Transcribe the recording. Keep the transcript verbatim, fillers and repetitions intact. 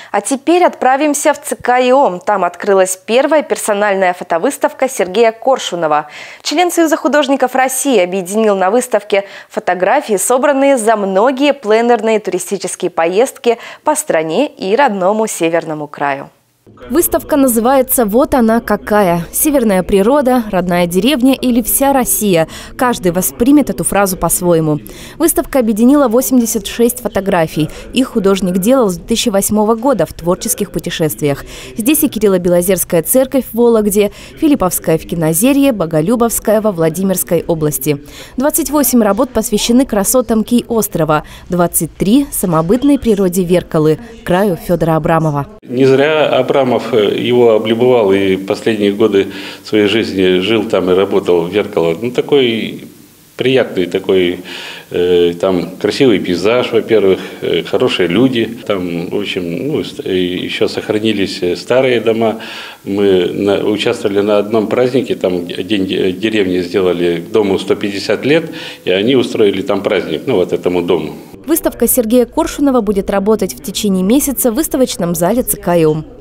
А теперь отправимся в ЦК ИОМ. Там открылась первая персональная фотовыставка Сергея Коршунова. Член Союза художников России объединил на выставке фотографии, собранные за многие пленэрные туристические поездки по стране и родному Северному краю. Выставка называется «Вот она какая». Северная природа, родная деревня или вся Россия. Каждый воспримет эту фразу по-своему. Выставка объединила восемьдесят шесть фотографий. Их художник делал с две тысячи восьмого года в творческих путешествиях. Здесь и Кирилло-Белозерская церковь в Вологде, Филипповская в Кинозерье, Боголюбовская во Владимирской области. двадцать восемь работ посвящены красотам Кий-острова, двадцать три – самобытной природе Веркалы, краю Федора Абрамова. Не зря Абрамов его облюбовал и последние годы своей жизни жил там и работал в Веркало. Ну, такой приятный, такой, э, там красивый пейзаж, во-первых, э, хорошие люди. Там, в общем, ну, еще сохранились старые дома. Мы на, участвовали на одном празднике, там день деревни сделали дому сто пятьдесят лет, и они устроили там праздник, ну, вот этому дому. Выставка Сергея Коршунова будет работать в течение месяца в выставочном зале ЦК ИОМ.